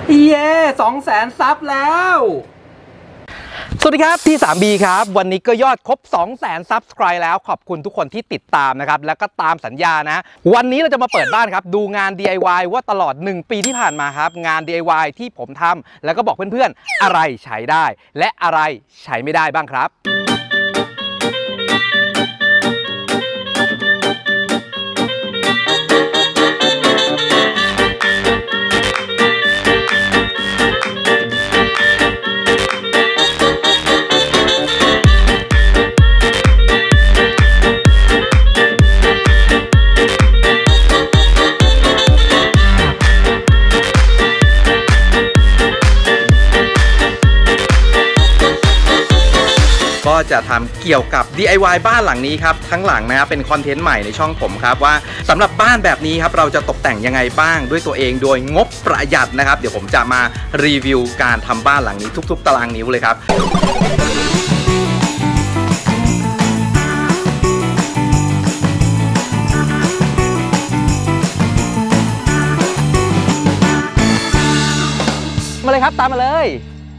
เย่200,000 ซับแล้วสวัสดีครับที่ 3B ครับวันนี้ก็ยอดครบ 200,000 ซับสไครต์แล้วขอบคุณทุกคนที่ติดตามนะครับแล้วก็ตามสัญญานะวันนี้เราจะมาเปิดบ้านครับดูงาน DIY ว่าตลอด1ปีที่ผ่านมาครับงาน DIY ที่ผมทำแล้วก็บอกเพื่อนๆอะไรใช้ได้และอะไรใช้ไม่ได้บ้างครับก็จะทำเกี่ยวกับ DIY บ้านหลังนี้ครับทั้งหลังนะครับเป็นคอนเทนต์ใหม่ในช่องผมครับว่าสำหรับบ้านแบบนี้ครับเราจะตกแต่งยังไงบ้างด้วยตัวเองโดยงบประหยัดนะครับเดี๋ยวผมจะมารีวิวการทำบ้านหลังนี้ทุกๆตารางนิ้วเลยครับมาเลยครับตามมาเลย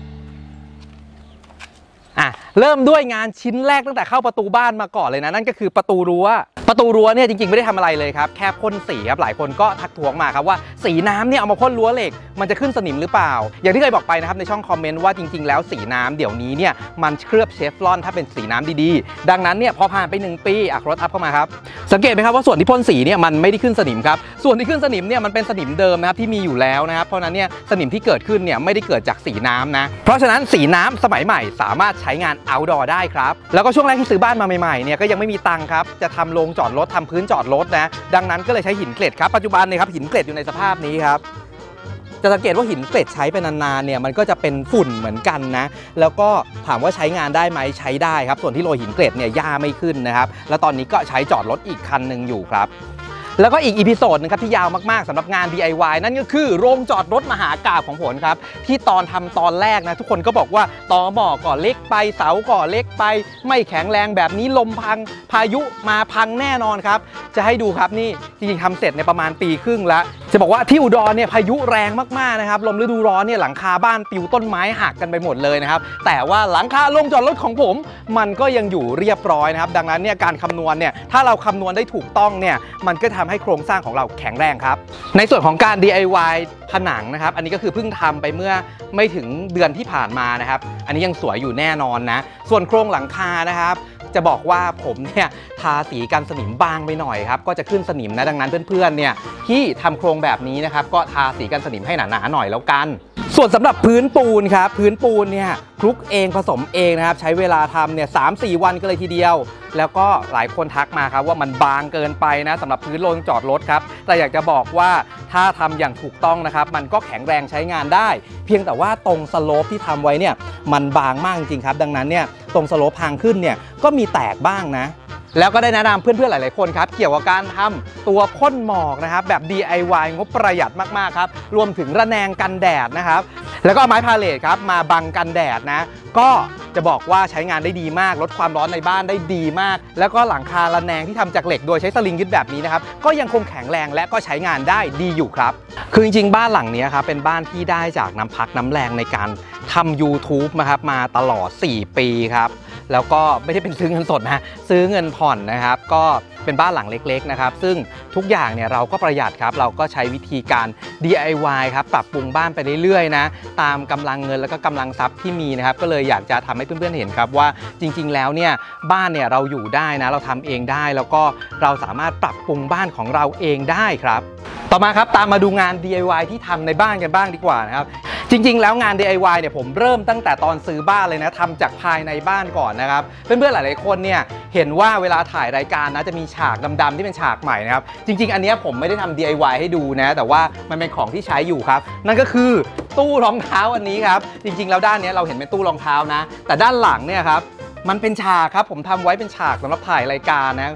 เริ่มด้วยงานชิ้นแรกตั้งแต่เข้าประตูบ้านมาก่อนเลยนะนั่นก็คือประตูรั้วเนี่ยจริงๆไม่ได้ทำอะไรเลยครับแค่พ่นสีครับหลายคนก็ทักท้วงมาครับว่าสีน้ำเนี่ยเอามาพ่นรั้วเหล็กมันจะขึ้นสนิมหรือเปล่าอย่างที่เคยบอกไปนะครับในช่องคอมเมนต์ว่าจริงๆแล้วสีน้ำเดี๋ยวนี้เนี่ยมันเคลือบเชฟรอนถ้าเป็นสีน้ำดีๆดังนั้นเนี่ยพอผ่านไป1ปีรถอัพเข้ามาครับสังเกตไหมครับว่าส่วนที่พ่นสีเนี่ยมันไม่ได้ขึ้นสนิมครับส่วนที่ขึ้นสนิมเนี่ยมันเป็นสนิมเดิมนะครับที่มีอยู่แล้วนะครับเพราะนั้นเนี่ยสนิมที่เกิดขึ้นเนี่ยไม่ได้เกิดจากสีน้ำนะเพราะฉะนั้นสีน้ำสมัยใหม่สามารถใช้งาน outdoor ได้ครับแล้วก็ช่วงแรกที่ซื้อบ้านมาใหม่ๆเนี่ยก็ยังไม่มีตังค์ครับจะทำโรงจอดรถทำพื้นจอดรถนะดังนั้นก็เลยใช้หินเกล็ดครับปัจจุบันเนี่ยครับหินเกล็ดอยู่ในสภาพนี้ครับจะสังเกตว่าหินเกล็ดใช้ไปนานๆเนี่ยมันก็จะเป็นฝุ่นเหมือนกันนะแล้วก็ถามว่าใช้งานได้ไหมใช้ได้ครับส่วนที่โรยหินเกล็ดเนี่ยหญ้าไม่ขึ้นนะครับแล้วตอนนี้ก็ใช้จอดรถอีกคันหนึ่งอยู่ครับแล้วก็อีกอีพิโซดนึงครับที่ยาวมากๆสำหรับงาน DIY นั่นก็คือโรงจอดรถมหากาพย์ของผมครับที่ตอนทำตอนแรกนะทุกคนก็บอกว่าตอหม้อก่อเล็กไปเสาก่อเล็กไปไม่แข็งแรงแบบนี้ลมพังพายุมาพังแน่นอนครับจะให้ดูครับนี่จริงๆทำเสร็จในประมาณปีครึ่งแล้วจะบอกว่าที่อุดรเนี่ยพายุแรงมากๆนะครับลมฤดูร้อนเนี่ยหลังคาบ้านปลิวต้นไม้หักกันไปหมดเลยนะครับแต่ว่าหลังคาโรงจอดรถของผมมันก็ยังอยู่เรียบร้อยนะครับดังนั้นเนี่ยการคำนวณเนี่ยถ้าเราคำนวณได้ถูกต้องเนี่ยมันก็ทำให้โครงสร้างของเราแข็งแรงครับในส่วนของการ DIY ผนังนะครับอันนี้ก็คือเพิ่งทำไปเมื่อไม่ถึงเดือนที่ผ่านมานะครับอันนี้ยังสวยอยู่แน่นอนนะส่วนโครงหลังคานะครับจะบอกว่าผมเนี่ยทาสีกันสนิมบางไปหน่อยครับก็จะขึ้นสนิมนะดังนั้นเพื่อนๆเนี่ยที่ทำโครงแบบนี้นะครับก็ทาสีกันสนิมให้หนาๆหน่อยแล้วกันส่วนสำหรับพื้นปูนครับพื้นปูนเนี่ยคลุกเองผสมเองนะครับใช้เวลาทำเนี่ย3-4 วันก็เลยทีเดียวแล้วก็หลายคนทักมาครับว่ามันบางเกินไปนะสำหรับพื้นโรงจอดรถครับแต่อยากจะบอกว่าถ้าทำอย่างถูกต้องนะครับมันก็แข็งแรงใช้งานได้เพียงแต่ว่าตรงสโลปที่ทำไว้เนี่ยมันบางมากจริงครับดังนั้นเนี่ยตรงสโลปทางขึ้นเนี่ยก็มีแตกบ้างนะแล้วก็ได้แนะนำเพื่อนๆหลายๆคนครับเกี่ยวกับการทำตัวพ่นหมอกนะครับแบบ DIY งบประหยัดมากๆครับรวมถึงระแนงกันแดดนะครับแล้วก็ไม้พาเลทครับมาบังกันแดดนะก็จะบอกว่าใช้งานได้ดีมากลดความร้อนในบ้านได้ดีมากแล้วก็หลังคาระแนงที่ทำจากเหล็กโดยใช้สลิงยึดแบบนี้นะครับก็ยังคงแข็งแรงและก็ใช้งานได้ดีอยู่ครับคือจริงๆบ้านหลังนี้ครับเป็นบ้านที่ได้จากน้ำพักน้ำแรงในการทำ YouTube นะครับมาตลอด4 ปีครับแล้วก็ไม่ได้เป็นซื้อเงินสดนะซื้อเงินผ่อนนะครับก็เป็นบ้านหลังเล็กๆนะครับซึ่งทุกอย่างเนี่ยเราก็ประหยัดครับเราก็ใช้วิธีการ DIY ครับปรับปรุงบ้านไปเรื่อยๆนะตามกำลังเงินแล้วก็กำลังทรัพย์ที่มีนะครับก็เลยอยากจะทำให้เพื่อนๆเห็นครับว่าจริงๆแล้วเนี่ยบ้านเนี่ยเราอยู่ได้นะเราทำเองได้แล้วก็เราสามารถปรับปรุงบ้านของเราเองได้ครับต่อมาครับตามมาดูงาน DIY ที่ทำในบ้านกันบ้างดีกว่านะครับจริงๆแล้วงาน DIY เนี่ยผมเริ่มตั้งแต่ตอนซื้อบ้านเลยนะทำจากภายในบ้านก่อนนะครับเพื่อนๆหลายๆคนเนี่ยเห็นว่าเวลาถ่ายรายการนะจะมีฉากดำๆที่เป็นฉากใหม่นะครับจริงๆอันนี้ผมไม่ได้ทำ DIY ให้ดูนะแต่ว่ามันเป็นของที่ใช้อยู่ครับนั่นก็คือตู้รองเท้าอันนี้ครับจริงๆแล้วด้านนี้เราเห็นเป็นตู้รองเท้านะแต่ด้านหลังเนี่ยครับมันเป็นฉากครับผมทำไว้เป็นฉากสำหรับถ่ายรายการนะ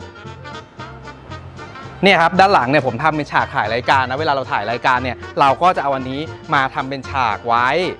เนี่ยครับด้านหลังเนี่ยผมทำเป็นฉากถ่ายรายการนะเวลาเราถ่ายรายการเนี่ยเราก็จะเอาอันนี้มาทำเป็นฉากไว้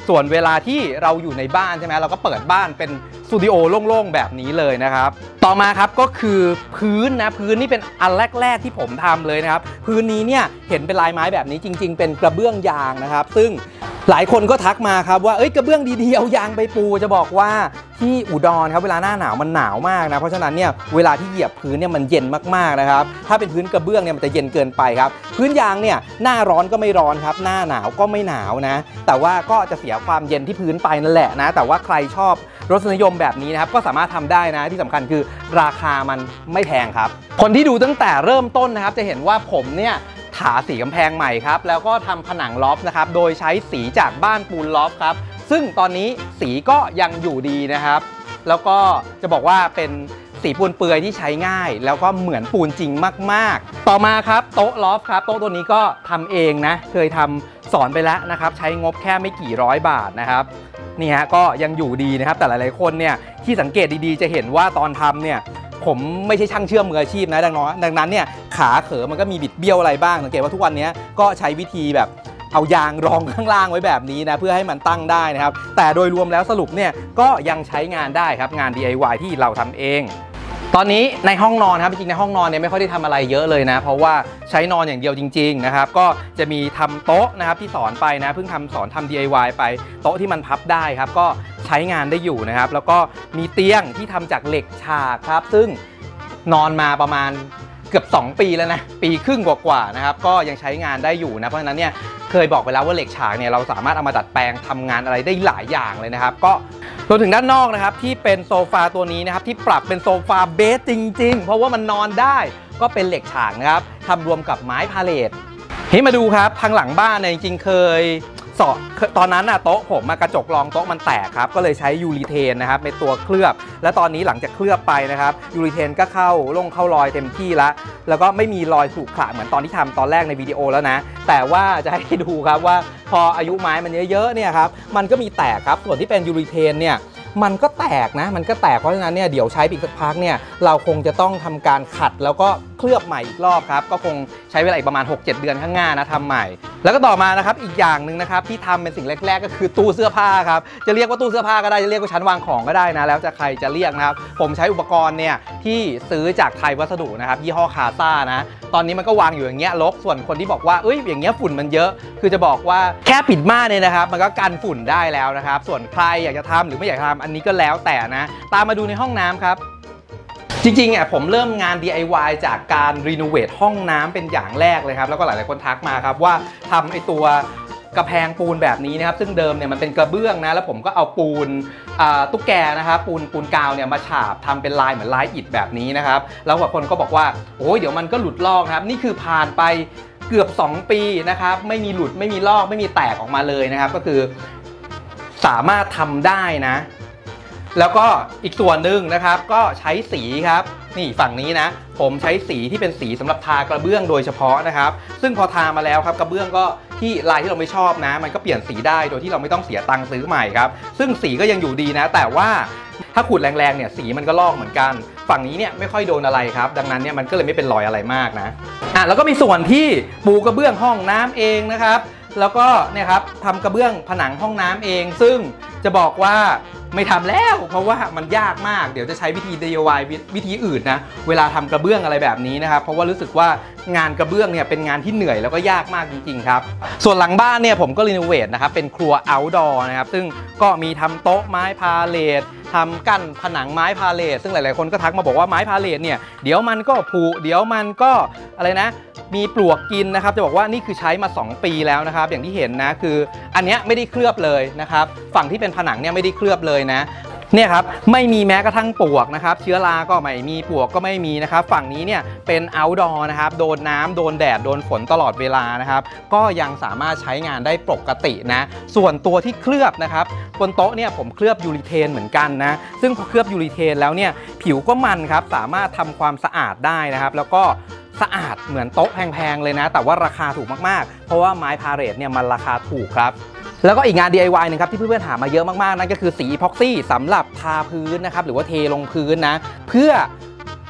ส่วนเวลาที่เราอยู่ในบ้านใช่ไหมเราก็เปิดบ้านเป็นสตูดิโอโล่งๆแบบนี้เลยนะครับต่อมาครับก็คือพื้นนะพื้นนี่เป็นอันแรกๆที่ผมทำเลยนะครับพื้นนี้เนี่ยเห็นเป็นลายไม้แบบนี้จริงๆเป็นกระเบื้องยางนะครับซึ่งหลายคนก็ทักมาครับว่าเอ้ยกระเบื้องดีๆเอายางไปปูจะบอกว่าที่อุดรครับเวลาหน้าหนาวมันหนาวมากนะเพราะฉะนั้นเนี่ยเวลาที่เหยียบพื้นเนี่ยมันเย็นมากๆนะครับถ้าเป็นพื้นกระเบื้องเนี่ยมันจะเย็นเกินไปครับพื้นยางเนี่ยหน้าร้อนก็ไม่ร้อนครับหน้าหนาวก็ไม่หนาวนะแต่ว่าก็จะเสียความเย็นที่พื้นไปนั่นแหละนะแต่ว่าใครชอบรสนิยมแบบนี้นะครับก็สามารถทำได้นะที่สำคัญคือราคามันไม่แพงครับคนที่ดูตั้งแต่เริ่มต้นนะครับจะเห็นว่าผมเนี่ยถาสีกำแพงใหม่ครับแล้วก็ทำผนังล็อบนะครับโดยใช้สีจากบ้านปูนล็อบครับซึ่งตอนนี้สีก็ยังอยู่ดีนะครับแล้วก็จะบอกว่าเป็นสีปูนเปื่อยที่ใช้ง่ายแล้วก็เหมือนปูนจริงมากๆต่อมาครับโต๊ะล็อบครับโต๊ะตัวนี้ก็ทำเองนะเคยทำสอนไปแล้วนะครับใช้งบแค่ไม่กี่ร้อยบาทนะครับนี่ฮะก็ยังอยู่ดีนะครับแต่หลายๆคนเนี่ยที่สังเกตดีๆจะเห็นว่าตอนทำเนี่ยผมไม่ใช่ช่างเชื่อมมืออาชีพนะดังนั้นเนี่ยขาเขอมันก็มีบิดเบี้ยวอะไรบ้างสังเกตว่าทุกวันนี้ก็ใช้วิธีแบบเอายางรองข้างล่างไว้แบบนี้นะเพื่อให้มันตั้งได้นะครับแต่โดยรวมแล้วสรุปเนี่ยก็ยังใช้งานได้ครับงาน DIY ที่เราทำเองตอนนี้ในห้องนอนครับจริงๆในห้องนอนเนี่ยไม่ค่อยได้ทำอะไรเยอะเลยนะเพราะว่าใช้นอนอย่างเดียวจริงๆนะครับก็จะมีทำโต๊ะนะครับที่สอนไปนะเพิ่งสอนทำ DIY ไปโต๊ะที่มันพับได้ครับก็ใช้งานได้อยู่นะครับแล้วก็มีเตียงที่ทำจากเหล็กฉากครับซึ่งนอนมาประมาณเกือบ2 ปีแล้วนะปีครึ่งกว่าๆนะครับก็ยังใช้งานได้อยู่นะเพราะฉะนั้นเนี่ยเคยบอกไปแล้วว่าเหล็กฉากเนี่ยเราสามารถเอามาดัดแปลงทำงานอะไรได้หลายอย่างเลยนะครับก็รวมถึงด้านนอกนะครับที่เป็นโซฟาตัวนี้นะครับที่ปรับเป็นโซฟาเบสจริงๆเพราะว่ามันนอนได้ก็เป็นเหล็กฉากนะครับทำรวมกับไม้พาเลทให้มาดูครับทางหลังบ้านเนี่ยจริงๆเคยตอนนั้นน่ะโต๊ะผมกระจกรองโต๊ะมันแตกครับก็เลยใช้ยูรีเทนนะครับเป็นตัวเคลือบและตอนนี้หลังจากเคลือบไปนะครับยูรีเทนก็เข้ารอยเต็มที่แล้วก็ไม่มีรอยขรุขระเหมือนตอนที่ทำตอนแรกในวิดีโอแล้วนะแต่ว่าจะให้ดูครับว่าพออายุไม้มันเยอะๆเนี่ยครับมันก็มีแตกครับส่วนที่เป็นยูรีเทนเนี่ยมันก็แตกนะมันก็แตกเพราะฉะนั้นเนี่ยเดี๋ยวใช้อีกสักพักเนี่ยเราคงจะต้องทำการขัดแล้วก็เคลือบใหม่อีกรอบครับก็คงใช้เวลาอีกประมาณ 6-7 เดือนข้างหน้านะทำใหม่แล้วก็ต่อมานะครับอีกอย่างหนึ่งนะครับที่ทำเป็นสิ่งแรกๆก็คือตู้เสื้อผ้าครับจะเรียกว่าตู้เสื้อผ้าก็ได้จะเรียกว่าชั้นวางของก็ได้นะแล้วจะใครจะเรียกนะครับผมใช้อุปกรณ์เนี่ยที่ซื้อจากไทยวัสดุนะครับยี่ห้อคาซ่านะตอนนี้มันก็วางอยู่อย่างเงี้ยรกส่วนคนที่บอกว่าเอ้ยอย่างเงี้ยฝุ่นมันเยอะคือจะบอกว่าแค่ปิดม่านเนี่ยนะครับมันก็กันฝุ่นได้แล้วนะครับส่วนใครอยากจะทำหรือไม่อยากทำอันนี้ก็แล้วแต่นะตามมาดูในห้องน้ำครับจริงๆผมเริ่มงาน DIY จากการรีโนเวทห้องน้ำเป็นอย่างแรกเลยครับแล้วก็หลายๆคนทักมาครับว่าทำไอตัวกระแพงปูนแบบนี้นะครับซึ่งเดิมเนี่ยมันเป็นกระเบื้องนะแล้วผมก็เอาปูนตุ๊กแกนะครับปูนกาวเนี่ยมาฉาบทำเป็นลายเหมือนลายอิฐแบบนี้นะครับแล้วบางคนก็บอกว่าโอ้ยเดี๋ยวมันก็หลุดลอกครับนี่คือผ่านไปเกือบ2 ปีนะครับไม่มีหลุดไม่มีลอกไม่มีแตกออกมาเลยนะครับก็คือสามารถทำได้นะแล้วก็อีกส่วนหนึ่งนะครับก็ใช้สีครับนี่ฝั่งนี้นะผมใช้สีที่เป็นสีสำหรับทากระเบื้องโดยเฉพาะนะครับซึ่งพอทามาแล้วครับกระเบื้องก็ที่ลายที่เราไม่ชอบนะมันก็เปลี่ยนสีได้โดยที่เราไม่ต้องเสียตังค์ซื้อใหม่ครับซึ่งสีก็ยังอยู่ดีนะแต่ว่าถ้าขูดแรงๆเนี่ยสีมันก็ลอกเหมือนกันฝั่งนี้เนี่ยไม่ค่อยโดนอะไรครับดังนั้นเนี่ยมันก็เลยไม่เป็นรอยอะไรมากนะแล้วก็มีส่วนที่ปูกระเบื้องห้องน้ำเองนะครับแล้วก็เนี่ยครับทำกระเบื้องผนังห้องน้ำเองซึ่งจะบอกว่าไม่ทำแล้วเพราะว่ามันยากมากเดี๋ยวจะใช้วิธี DIY วิธีอื่นนะเวลาทำกระเบื้องอะไรแบบนี้นะครับเพราะว่ารู้สึกว่างานกระเบื้องเนี่ยเป็นงานที่เหนื่อยแล้วก็ยากมากจริงๆครับส่วนหลังบ้านเนี่ยผมก็รีโนเวทนะครับเป็นครัว outdoor นะครับซึ่งก็มีทำโต๊ะไม้พาเลททำกั้นผนังไม้พาเลทซึ่งหลายๆคนก็ทักมาบอกว่าไม้พาเลทเนี่ยเดี๋ยวมันก็ผุเดี๋ยวมันก็อะไรนะมีปลวกกินนะครับจะบอกว่านี่คือใช้มา2 ปีแล้วนะครับอย่างที่เห็นนะคืออันนี้ไม่ได้เคลือบเลยนะครับฝั่งที่เป็นผนังเนี่ยไม่ได้เคลือบเลยนะเนี่ยครับไม่มีแม้กระทั่งปลวกนะครับเชื้อราก็ไม่มีปลวกก็ไม่มีนะครับฝั่งนี้เนี่ยเป็น outdoor นะครับโดนน้ำโดนแดดโดนฝนตลอดเวลานะครับก็ยังสามารถใช้งานได้ปกตินะส่วนตัวที่เคลือบนะครับบนโต๊ะเนี่ยผมเคลือบยูรีเทนเหมือนกันนะซึ่งพอเคลือบยูรีเทนแล้วเนี่ยผิวก็มันครับสามารถทำความสะอาดได้นะครับแล้วก็สะอาดเหมือนโต๊ะแพงๆเลยนะแต่ว่าราคาถูกมากๆเพราะว่าไม้พาเลทเนี่ยมันราคาถูกครับแล้วก็อีกงาน DIY นึงครับที่เพื่อนๆถามมาเยอะมากๆนั่นก็คือสีอีพ็อกซี่สำหรับทาพื้นนะครับหรือว่าเทลงพื้นนะเพื่อ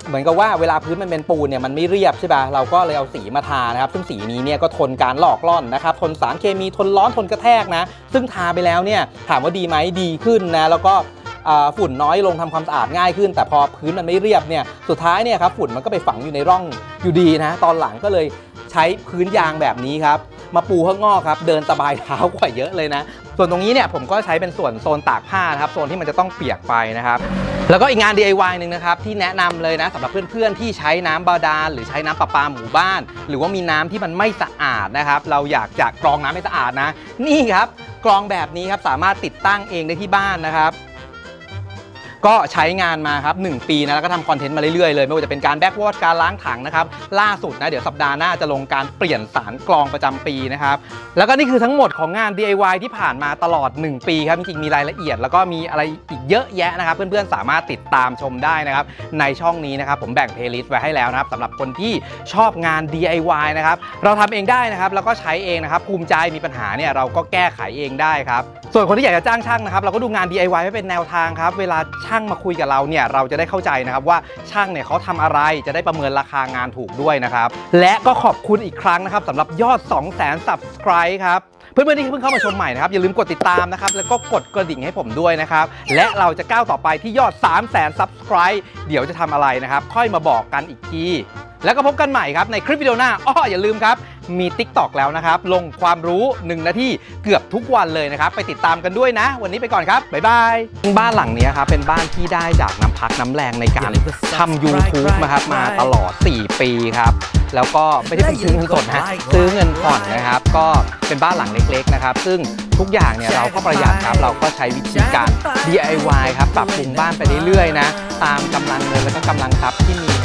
เหมือนกับว่าเวลาพื้นมันเป็นปูนเนี่ยมันไม่เรียบใช่ป่ะเราก็เลยเอาสีมาทานะครับซึ่งสีนี้เนี่ยก็ทนการหลอกล่อนนะครับทนสารเคมีทนร้อนทนกระแทกนะซึ่งทาไปแล้วเนี่ยถามว่าดีไหมดีขึ้นนะแล้วก็ฝุ่นน้อยลงทำความสะอาดง่ายขึ้นแต่พอพื้นมันไม่เรียบเนี่ยสุดท้ายเนี่ยครับฝุ่นมันก็ไปฝังอยู่ในร่องอยู่ดีนะตอนหลังก็เลยใช้พื้นยางแบบนี้ครับมาปูข้างนอกครับเดินสบายเท้ากว่าเยอะเลยนะส่วนตรงนี้เนี่ยผมก็ใช้เป็นส่วนโซนตากผ้านะครับโซนที่มันจะต้องเปียกไปนะครับแล้วก็อีกงาน DIY หนึ่งนะครับที่แนะนำเลยนะสำหรับเพื่อนๆที่ใช้น้ำบาดาลหรือใช้น้ำประปาหมู่บ้านหรือว่ามีน้ำที่มันไม่สะอาดนะครับเราอยากจะกรองน้ำให้สะอาดนะนี่ครับกรองแบบนี้ครับสามารถติดตั้งเองได้ที่บ้านนะครับก็ใช้งานมาครับ1 ปีนะแล้วก็ทำคอนเทนต์มาเรื่อยๆเลยไม่ว่าจะเป็นการแบ็กวอชการล้างถังนะครับล่าสุดนะเดี๋ยวสัปดาห์หน้าจะลงการเปลี่ยนสารกรองประจำปีนะครับแล้วก็นี่คือทั้งหมดของงาน DIY ที่ผ่านมาตลอด1 ปีครับจริงๆมีรายละเอียดแล้วก็มีอะไรอีกเยอะแยะนะครับเพื่อนๆสามารถติดตามชมได้นะครับในช่องนี้นะครับผมแบ่งเพลย์ลิสต์ไว้ให้แล้วนะครับสำหรับคนที่ชอบงาน DIY นะครับเราทำเองได้นะครับแล้วก็ใช้เองนะครับภูมิใจมีปัญหาเนี่ยเราก็แก้ไขเองได้ครับส่วนคนที่อยากจะจ้างช่างนะครับเราก็ดูงาน DIY ให้เป็นแนวทางครับเวลาช่างมาคุยกับเราเนี่ยเราจะได้เข้าใจนะครับว่าช่างเนี่ยเขาทำอะไรจะได้ประเมินราคางานถูกด้วยนะครับและก็ขอบคุณอีกครั้งนะครับสำหรับยอด 200,000 Subscribe ครับเพื่อนๆที่เพิ่งเข้ามาชมใหม่นะครับอย่าลืมกดติดตามนะครับแล้วก็กดกระดิ่งให้ผมด้วยนะครับและเราจะก้าวต่อไปที่ยอด 300,000 Subscribe เดี๋ยวจะทำอะไรนะครับค่อยมาบอกกันอีกทีแล้วก็พบกันใหม่ครับในคลิปวิดีโอหน้าอย่าลืมครับมี TikTok แล้วนะครับลงความรู้1 นาทีเกือบทุกวันเลยนะครับไปติดตามกันด้วยนะวันนี้ไปก่อนครับบ๊ายบายบ้านหลังนี้ครับเป็นบ้านที่ได้จากน้ำพักน้ำแรงในการทำ YouTube นะครับมาตลอด4 ปีครับแล้วก็ไม่ได้เป็นซื้อเงินสดนะซื้อเงินผ่อนนะครับก็เป็นบ้านหลังเล็กๆนะครับซึ่งทุกอย่างเนี่ยเราก็ประหยัดครับเราก็ใช้วิธีการ DIY ครับปรับปรุงบ้านไปเรื่อยๆนะตามกำลังเงินและก็กำลังทรัพย์ที่มี